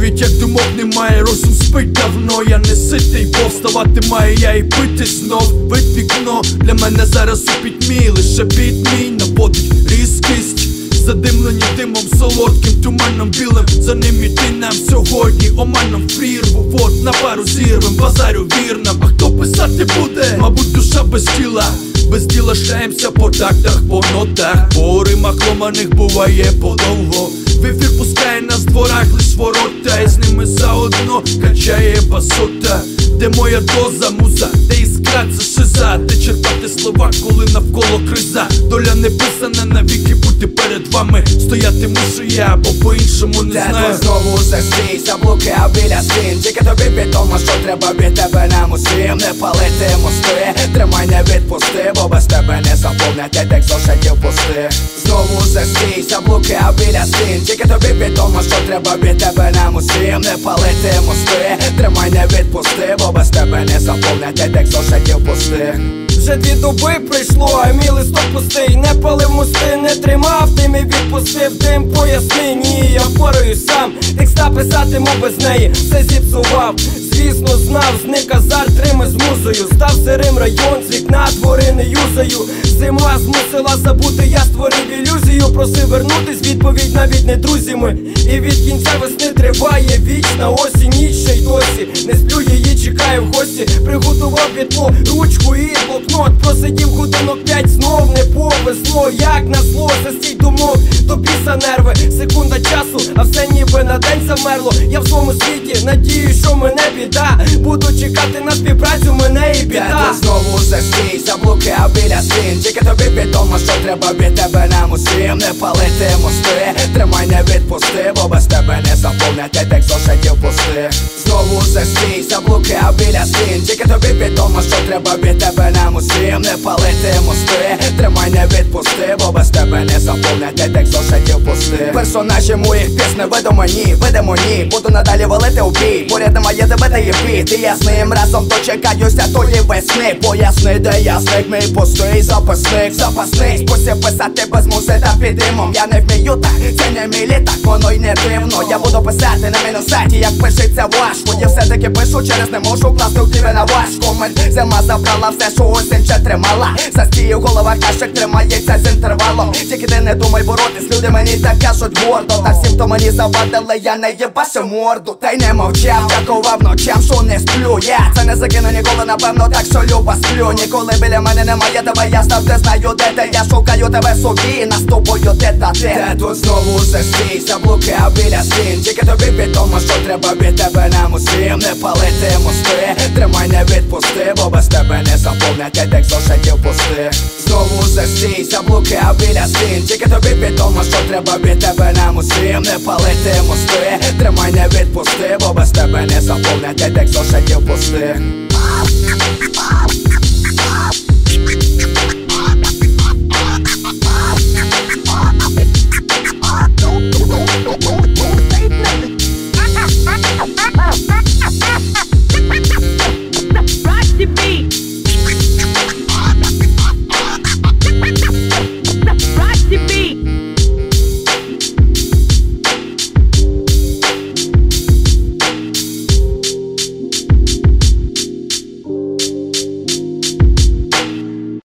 навіть як думок немає, розум спить давно. Я не ситий, бо вставати маю я і пити знов. Вид вікно, для мене зараз у пітьмі. Лише біт мій наводить різкість, задимлені димом солодким, туманом білим. За ним іти нам сьогодні, оманом в прірву. Вот на пару зірвем, базарю вірно. А хто писати буде? Мабуть, душа без тіла. Без діла шляємося по тактах, по нотах. По римах ломаних буває подовго. В ефір пускає нас в дворах лиш ворота, і з ними заодно качає басота. Де моя доза, муза, де іскра, це шиза. Де черпати слова, коли навколо криза. Доля не писана навіки бути перед вами. Стояти мушу я, бо по-іншому не знаю. Ти знову застій, заблукав біля стін. Тільки тобі відомо, що треба від тебе нам усім. Не палити мости, тримай, не відпусти, бо без тебе не заповнять текст зошитів пусти. Знову застій, заблукав біля стін. Тільки тобі відомо, що треба від тебе нам усім. Не палити мости, тримай, не відпусти, бо без тебе не заповнять текст зошитів пусти. Вже 2 доби прийшло, а мій листок пустий. Не палив мости, не тримав, тим і відпустив дим. Поясни, ні, я впораюсь сам. Текста писати, мов без неї, все зіпсував. Звісно, знав, зник азарт, рими з музою. Став сирим район, з вікна двори не юзаю. Зима змусила забути, я створив ілюзію. Просив вернутись, відповідь навіть не друзями. І від кінця весни триває вічна осінь. Ніч ще й досі, не сплю, її чекаю в гості. Приготував вітло, ручку і блокнот. Просидів годинок 5, знов не повезло. Як назло, застій думок, до біса нерви. Секунда часу, а все ніби на день замерло. Я в своєму світі, надію, що мене біда. Буду чекати на співпрацю, мене і біда. Ти знову застій, заблукав біля стін. Тільки тобі відомо, що треба від тебе нам усім. Не палити мости, тримай, не відпусти, бо без тебе не заповнять текст зошитів пусти. Знову застій, заблукав біля стін. Тільки тобі відомо, що треба від тебе нам усім. Не палити мости, тримай, не відпусти, бо без тебе не заповнять текст зошитів пусти. Персонажі моїх пісень видимо ні. Буду надалі валити у бій. Поряд немає тебе та є біт. І я з ним разом дочекаюся тої весни. Поясни, де я зник, мій пустий запасник. Запасний спосіб писати без музи та під римом. Я не вмію так, це не мій літак, воно й не дивно. Я буду писати на мінусеті, як пишеться важко. Я все-таки пишу, через не можу класти в кліві на важко. Зима забрала все, що осінь ще тримала. Застію в головах кашек тримається з інтервалом. Тільки ти не думай боротись, люди мені так кажуть гордо. Та всім, хто мені завадили, я не їбашу морду. Та й не мовчав, дякував ночам, що не сплю. Я це не закину ніколи, напевно, так що люба сплю. Ніколи біля мене немає тебе, я завжди знаю, де ти. Я шукаю тебе собі, нас з тобою те. Тут знову застій, заблукав біля стін. Тільки тобі відомо, що треба від тебе нам усім. Не палити мости, тримай, не відпусти, бо без тебе не заповнять текст зошитів пусти. Знову застій, заблукав біля стін. Тільки тобі відомо, що треба від тебе нам усім. Не палити мости, тримай, не відпусти, бо без тебе не заповнять текст зошитів пусти.